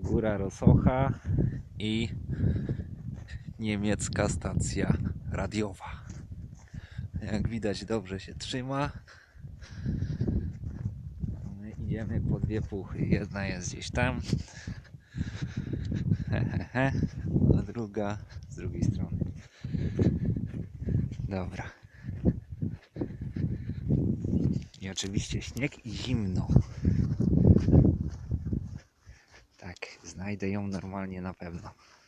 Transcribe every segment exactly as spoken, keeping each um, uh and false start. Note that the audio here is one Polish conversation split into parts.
Góra Rosocha i niemiecka stacja radiowa. Jak widać, dobrze się trzyma. My idziemy po dwie puchy. Jedna jest gdzieś tam, hehehe, a druga z drugiej strony. Dobra. I oczywiście śnieg i zimno. Tak, znajdę ją normalnie na pewno.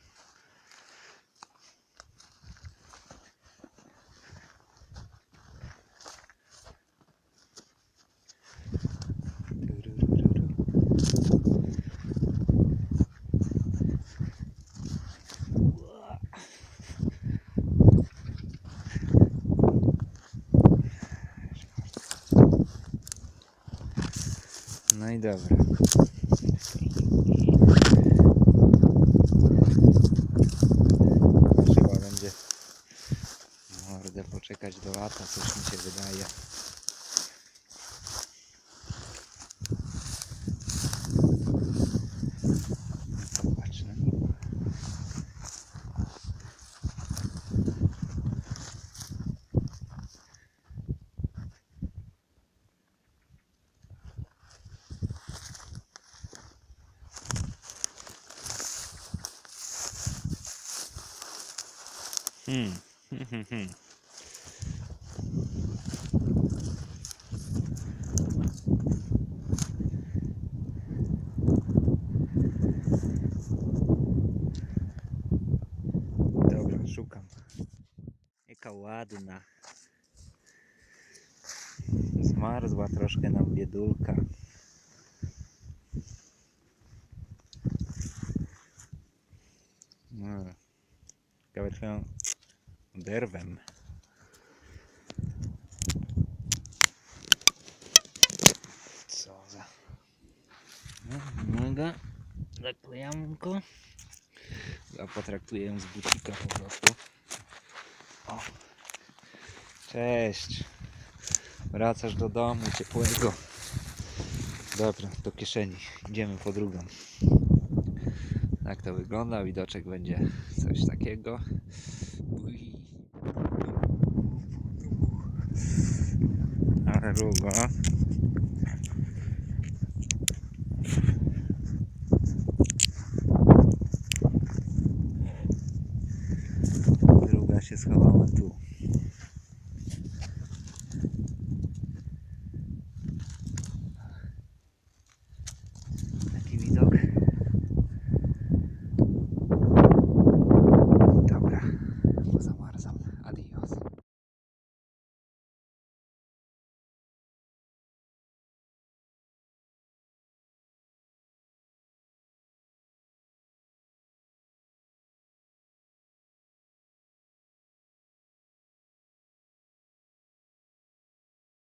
No i dobra. Trzeba będzie mordę poczekać do lata, coś mi się wydaje. Zobacz, no nie ma. Hmm. Hmm, hmm, hmm. Dobra, szukam. Jaka ładna. Zmarzła troszkę nam biedulka. No. Ciekawe, czy ją oderwem. Co za... No, noga. Zaklejamko. Ja potraktuję ją z bucika po prostu. O. Cześć. Wracasz do domu ciepłego. Dobra, do kieszeni. Idziemy po drugą. Tak to wygląda. Widoczek będzie coś takiego. Ale długo.